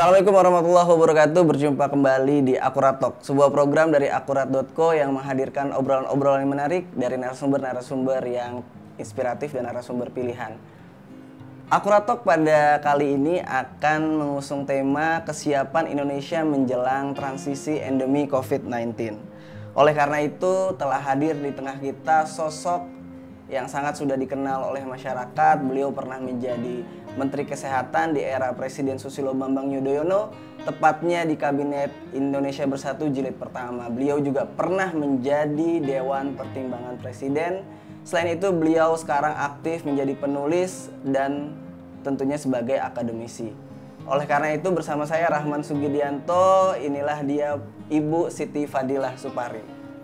Assalamualaikum warahmatullahi wabarakatuh. Berjumpa kembali di Akurat Talk, sebuah program dari akurat.co yang menghadirkan obrolan-obrolan yang menarik dari narasumber-narasumber yang inspiratif dan narasumber pilihan. Akurat Talk pada kali ini akan mengusung tema kesiapan Indonesia menjelang transisi endemi COVID-19. Oleh karena itu telah hadir di tengah kita sosok yang sangat sudah dikenal oleh masyarakat. Beliau pernah menjadi Menteri Kesehatan di era Presiden Susilo Bambang Yudhoyono, tepatnya di Kabinet Indonesia Bersatu Jilid Pertama. Beliau juga pernah menjadi Dewan Pertimbangan Presiden. Selain itu, beliau sekarang aktif menjadi penulis dan tentunya sebagai akademisi. Oleh karena itu, bersama saya Rahman Sugidianto, inilah dia Ibu Siti Fadilah Supari.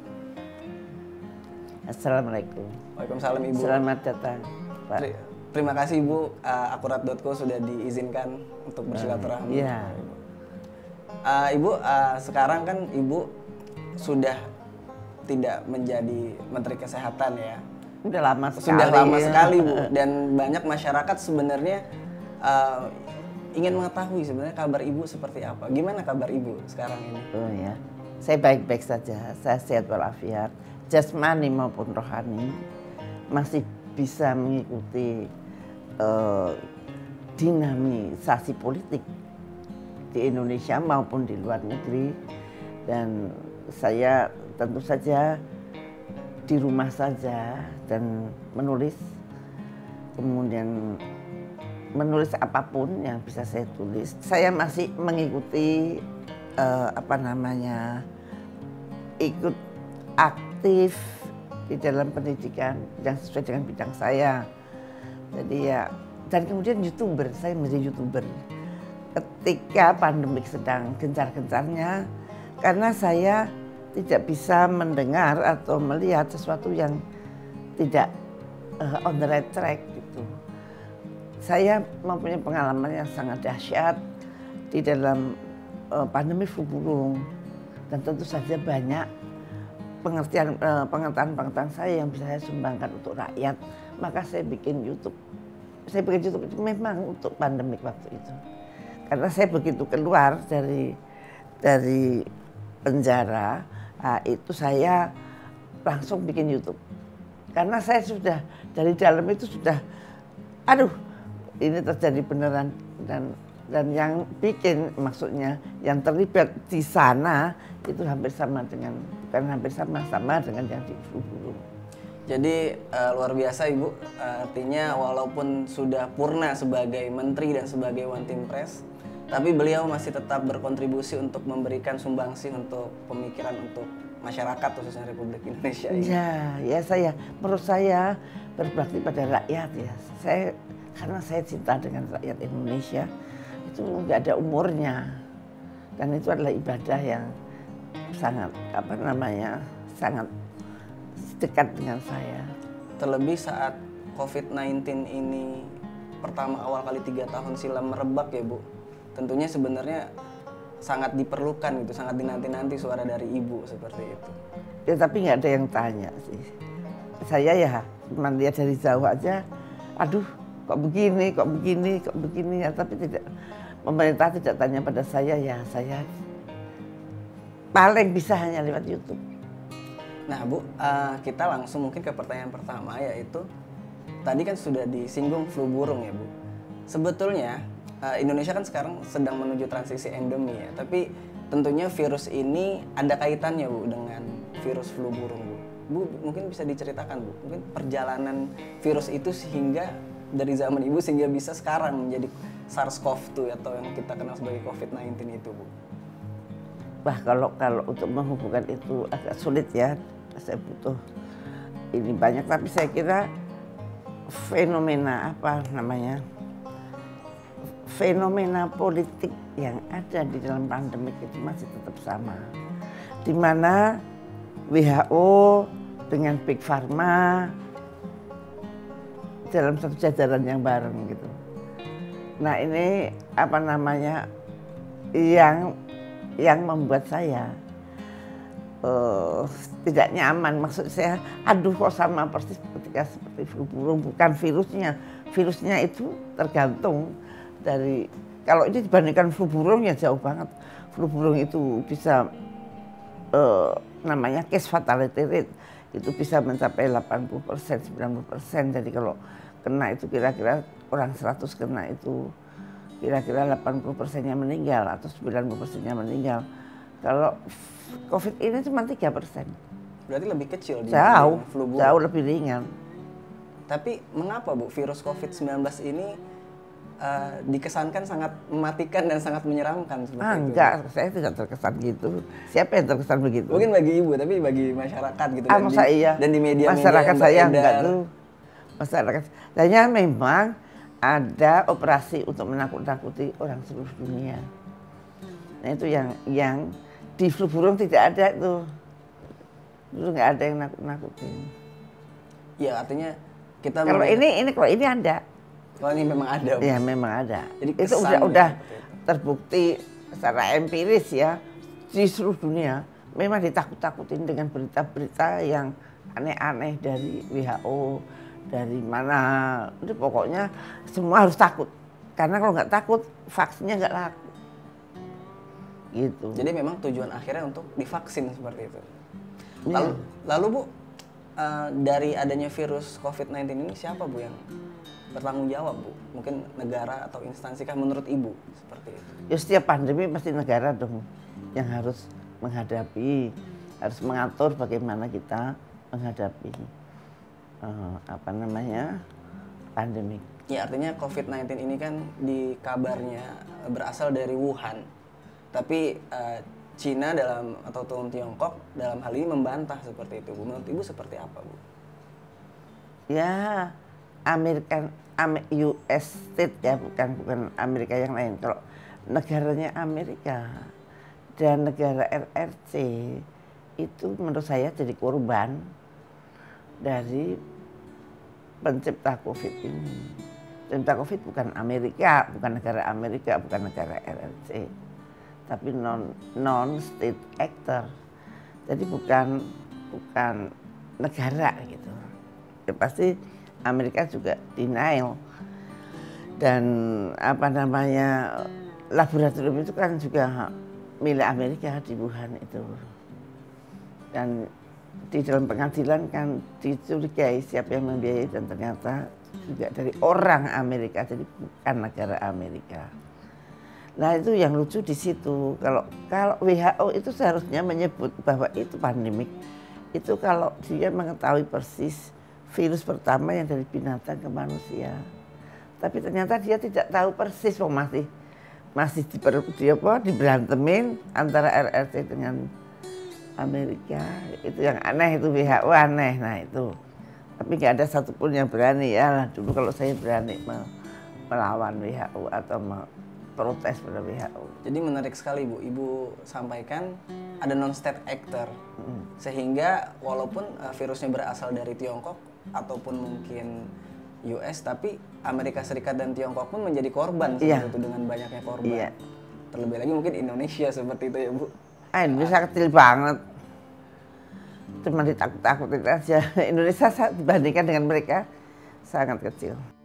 Assalamualaikum. Waalaikumsalam Ibu. Selamat datang, Pak. Terima kasih Ibu, akurat.co sudah diizinkan untuk bersilaturahmi. Iya. Ibu, sekarang kan Ibu sudah tidak menjadi Menteri Kesehatan ya. Sudah lama sekali. Sudah lama sekali Bu. Dan banyak masyarakat sebenarnya ingin mengetahui sebenarnya kabar Ibu seperti apa. Gimana kabar Ibu sekarang ini? Oh ya, saya baik-baik saja. Saya sehat walafiat, jasmani maupun rohani. Masih bisa mengikuti dinamisasi politik di Indonesia maupun di luar negeri, dan saya tentu saja di rumah saja dan menulis, kemudian menulis apapun yang bisa saya tulis. Saya masih mengikuti ikut aktif di dalam pendidikan yang sesuai dengan bidang saya. Jadi ya, dan kemudian YouTuber, saya menjadi YouTuber ketika pandemik sedang gencar-gencarnya, karena saya tidak bisa mendengar atau melihat sesuatu yang tidak on the right track gitu. Saya mempunyai pengalaman yang sangat dahsyat di dalam pandemi flu burung, dan tentu saja banyak pengetahuan saya yang bisa saya sumbangkan untuk rakyat. Maka saya bikin YouTube. Saya bikin YouTube itu memang untuk pandemik waktu itu. Karena saya begitu keluar dari penjara, itu saya langsung bikin YouTube. Karena saya sudah dari dalam itu sudah, aduh, ini terjadi beneran, dan yang bikin, maksudnya yang terlibat di sana itu hampir sama dengan, bukan hampir sama dengan yang di flu burung. Jadi luar biasa Ibu, artinya walaupun sudah purna sebagai menteri dan sebagai One Team Press, tapi beliau masih tetap berkontribusi untuk memberikan sumbangsih untuk pemikiran untuk masyarakat khususnya Republik Indonesia ini. Ya, menurut saya berbakti pada rakyat ya. Karena saya cinta dengan rakyat Indonesia, itu nggak ada umurnya, dan itu adalah ibadah yang sangat sangat dekat dengan saya. Terlebih saat COVID-19 ini pertama awal kali 3 tahun silam merebak ya Bu, tentunya sebenarnya sangat diperlukan gitu, sangat dinanti-nanti suara dari Ibu seperti itu. Ya tapi nggak ada yang tanya sih. Saya ya cuma lihat dari jauh aja, aduh kok begini ya, tapi tidak, pemerintah tidak tanya pada saya, ya saya paling bisa hanya lewat YouTube. Nah Bu, kita langsung mungkin ke pertanyaan pertama, yaitu tadi kan sudah disinggung flu burung ya Bu. Sebetulnya Indonesia kan sekarang sedang menuju transisi endemi ya, tapi tentunya virus ini ada kaitannya Bu dengan virus flu burung Bu. Bu mungkin bisa diceritakan Bu, mungkin perjalanan virus itu sehingga dari zaman Ibu sehingga bisa sekarang menjadi SARS-CoV-2 atau yang kita kenal sebagai COVID-19 itu Bu. Wah, kalau untuk menghubungkan itu agak sulit ya. Saya butuh ini banyak, tapi saya kira fenomena politik yang ada di dalam pandemik itu masih tetap sama. Di mana WHO dengan Big Pharma dalam satu jajaran yang bareng gitu. Nah ini yang membuat saya tidak nyaman. Maksud saya, aduh kok sama persis seperti flu burung. Bukan virusnya itu tergantung dari Kalau ini dibandingkan flu burung ya jauh banget. Flu burung itu bisa namanya case fatality rate itu bisa mencapai 80%, 90%. Jadi kalau kena itu kira-kira orang 100 kena itu kira-kira 80%-nya meninggal atau 90%-nya meninggal. Kalau COVID ini cuma 3%. Berarti lebih kecil Jauh, flu burung. jauh lebih ringan. Tapi mengapa Bu virus COVID-19 ini dikesankan sangat mematikan dan sangat menyeramkan seperti itu? Enggak, saya tidak terkesan gitu. Siapa yang terkesan begitu? Mungkin bagi Ibu, tapi bagi masyarakat gitu. Masa iya? Dan di media-media masyarakat yang saya beredar. enggak tuh. Masyarakat saya memang ada operasi untuk menakut-nakuti orang seluruh dunia. Nah itu yang di flu burung tidak ada itu. Dulu nggak ada yang nakut-nakutin. Ya artinya kita kalau ini ada. Kalau ini memang ada. Ya memang ada. Jadi itu udah terbukti secara empiris ya di seluruh dunia. Memang ditakut-takutin dengan berita-berita yang aneh-aneh dari WHO, dari mana. Itu pokoknya semua harus takut. Karena kalau nggak takut vaksinnya nggak laku. Gitu. Jadi memang tujuan akhirnya untuk divaksin seperti itu. Ya. Lalu Bu, dari adanya virus COVID-19 ini siapa Bu yang bertanggung jawab Bu? Mungkin negara atau instansi kah menurut Ibu seperti itu? Ya setiap pandemi pasti negara dong yang harus menghadapi, harus mengatur bagaimana kita menghadapi pandemi. Ya artinya COVID-19 ini kan di kabarnya berasal dari Wuhan, tapi Cina atau Tiongkok dalam hal ini membantah seperti itu. Bu, menurut Ibu seperti apa Bu? Ya US State ya, bukan Amerika yang lain. Kalau negaranya Amerika dan negara RRC itu menurut saya jadi korban dari pencipta COVID ini. Pencipta COVID bukan Amerika, bukan negara Amerika, bukan negara RRC, tapi non state actor. Jadi bukan negara gitu. Ya pasti Amerika juga denial. Dan laboratorium itu kan juga milik Amerika di Wuhan itu. Dan di dalam pengadilan kan dicurigai siapa yang membiayai dan ternyata juga dari orang Amerika, jadi bukan negara Amerika. Nah itu yang lucu di situ. Kalau WHO itu seharusnya menyebut bahwa itu pandemik. Itu kalau dia mengetahui persis virus pertama yang dari binatang ke manusia. Tapi ternyata dia tidak tahu persis, masih diberantemin antara RRC dengan Amerika. Itu yang aneh, itu WHO aneh. Nah itu. Tapi nggak ada satupun yang berani ya. Dulu kalau saya berani melawan WHO atau protes pada WHO. Jadi menarik sekali Bu, Ibu sampaikan ada non-state actor. Sehingga walaupun virusnya berasal dari Tiongkok ataupun mungkin US, tapi Amerika Serikat dan Tiongkok pun menjadi korban seperti itu dengan banyaknya korban. Iya. Terlebih lagi mungkin Indonesia seperti itu ya Bu. Indonesia kecil banget. Cuma ditakut-takutin aja. Indonesia dibandingkan dengan mereka sangat kecil.